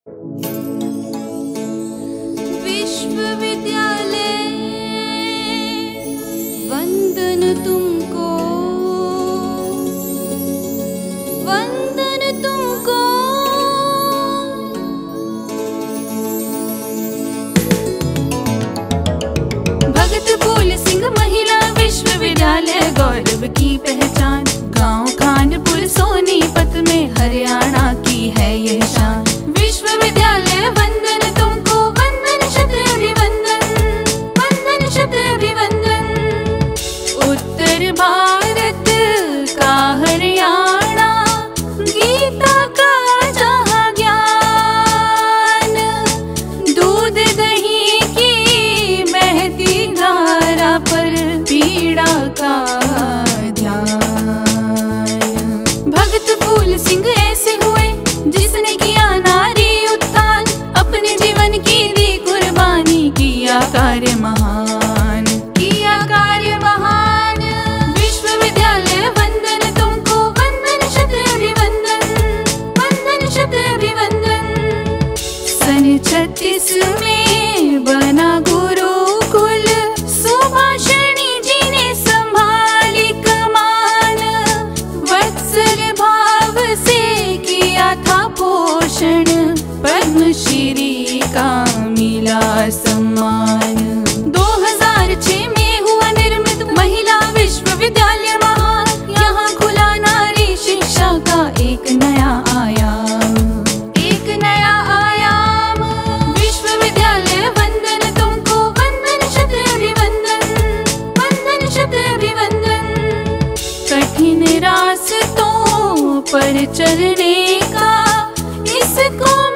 विश्वविद्यालय वंदन तुमको, वंदन तुमको। भगत फूल सिंह महिला विश्वविद्यालय गौरव की पहचान। गांव खानपुर सोनीपत में हरियाणा की है यह शान। विश्वविद्यालय वंदन तुमको, वंदन शत अभिवंदन, वंदन शत अभिवंदन। उत्तर भारत का हरियाणा, गीता का जहाँ ज्ञान। दूध दही की बहती धारा पर पीड़ा का ध्यान। भगत फूल सिंह ऐसे हुए जिसने किया नारी उत्थान। अपने जीवन की दी कुर्बानी, किया कार्य महान, किया कार्य महान। विश्वविद्यालय वंदन तुमको, वंदन शत अभिवंदन, वंदन शत अभिवंदन। सन 36 में बना गुरुकुल, सुभाषिणी जी ने संभाली कमान। वत्सल भाव से किया था पोषण, पद्मश्री का मिला सम्मान। 2006 में हुआ निर्मित महिला विश्वविद्यालय महान। यहाँ खुला नारी शिक्षा का एक नया आयाम, एक नया आयाम। विश्वविद्यालय वंदन तुमको, वंदन शत अभिवंदन, वंदन शत अभिवंदन। कठिन रास्तों पर चलने का इसको